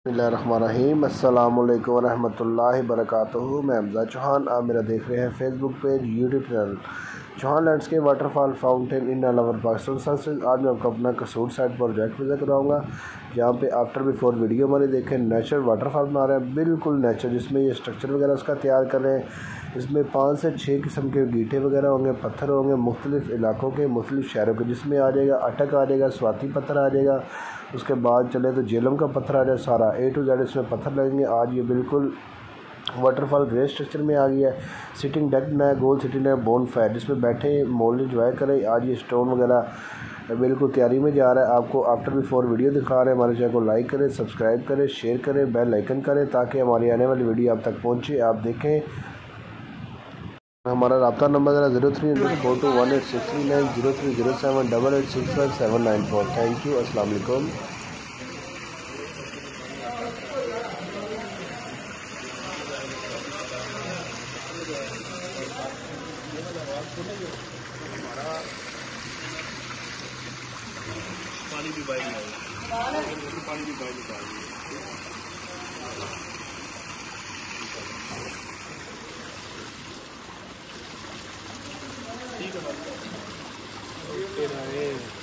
बिस्मिल्लाहिर्रहमानिर्रहीम। अस्सलामुअलैकुम वरहमतुल्लाहि वबरकातुहू। मैं हमजा चौहान, आप मेरा देख रहे हैं Facebook page, YouTube channel Chauhan landscape waterfall fountain in Alwar Pakistan sunset. आज मैं आपको अपना कसूर साइड प्रोजेक्ट विज़िट कराऊंगा, जहाँ पे आफ्टर बिफोर वीडियो हमारे देखें नेचुरल वाटरफॉल बना रहे हैं, बिल्कुल नेचुरल, जिसमें ये स्ट्रक्चर वगैरह उसका तैयार कर रहे हैं। इसमें 5 से 6 किस्म के गीटे वगैरह होंगे, पत्थर होंगे, मुख्तलिफ़ इलाकों के, मुख्तलिफ़ शहरों के, जिसमें आ जाएगा अटक, आ जाएगा स्वाति पत्थर, आ जाएगा उसके बाद चले तो जेलम का पत्थर आ जाए, सारा A to Z इसमें पत्थर लगेंगे। आज ये बिल्कुल वाटरफॉल ग्रे स्ट्रक्चर में आ गया है। सिटिंग डेक नया गोल सिटिंग डेक बोन फायर, जिसमें बैठे मॉल इंजॉय करें। आज ये स्टोन वगैरह बिल्कुल तैयारी में जा रहा है। आपको आफ्टर बिफोर वीडियो दिखा रहे हैं। हमारे चैनल को लाइक करें, सब्सक्राइब करें, शेयर करें, बेल आइकन करें, ताकि हमारी आने वाली वीडियो आप तक पहुँचे, आप देखें। हमारा रब्ता नंबर है 03421863903007886579 886579 थैंक यू। अस्सलाम वालेकुम। पानी की बाइक पानी की बाइक निकाल ठीक है।